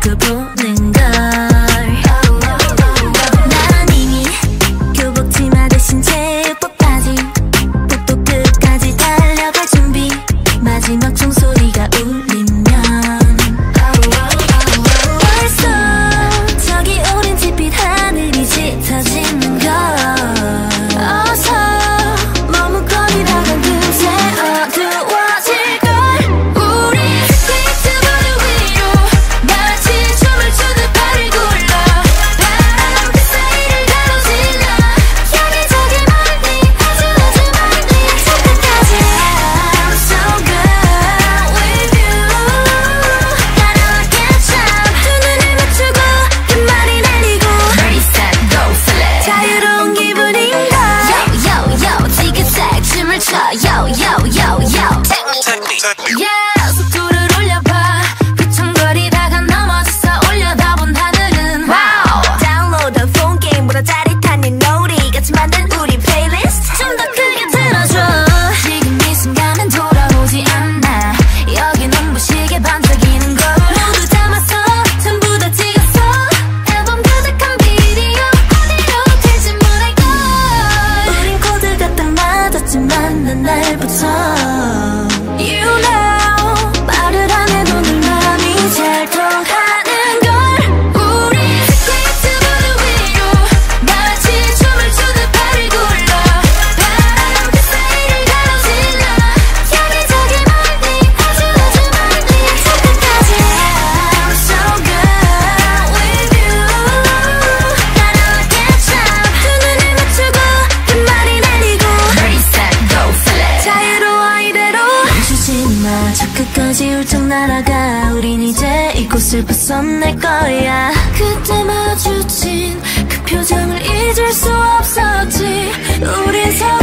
두고 보는 걸. 난 이미 교복치마 대신 제육복 바지, 복도 끝까지 달려갈 준비. 마지막 종소리가 울리면 벌써 저기 오렌지빛 하늘이 짙어지는 걸. 어서 머뭇거리다가 금세 어두워질걸. 우리 스케이트보드 위로 마치 춤을 추듯 발을 굴러 바람 그 사이를 가로질러 여기저기 멀리 아주 멀리 저 끝까지. I'm so good with you. 따라와게 참 두 눈을 맞추고 끝말이 내리고 Reset go select 자유로운 기분인걸. Yo yo yo 지그색 춤을 춰 Yo yo yo yo Take me Yeah 속도를 올려봐. 휘청거리다가 넘어져서 올려다본 하늘은 Wow 다운로드 폰 게임보다 짜릿한 네 놀이 같이 만든 우리 플레이리스트 좀 더 크게 틀어줘. 지금 이 순간은 돌아오지 않아. 여기 눈부시게 반짝이는 걸 모두 담았어. 전부 다 찍었어. 앨범 가득한 비디오 어디로 튈지 모를걸. 우린 코드가 딱 맞았지만 난 날부터 You know 말을 안 해도 늘 마음이 잘 통하는 걸. 우리 스케이트보드 위로 마치 춤을 추듯 발을 굴러 바람 그 사이를 가로질러 여기저기 멀리 아주 멀리 저 끝까지. I'm so good with you. 따라와게 참 두 눈을 맞추고 끝말이 내리고 Reset go select 자유로워 이대로 멈추지 마. 저 끝까지 훌쩍 날아가. 우린 이제 이곳을 벗어날 거야. 그때 마주친 그 표정을 잊을 수 없었지. 우린 서로